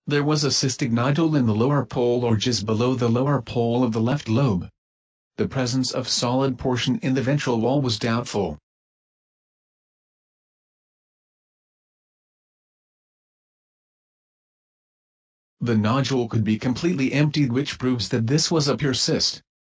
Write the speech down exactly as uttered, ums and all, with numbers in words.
There was a cystic nodule in the lower pole or just below the lower pole of the left lobe. The presence of solid portion in the ventral wall was doubtful. The nodule could be completely emptied, which proves that this was a pure cyst.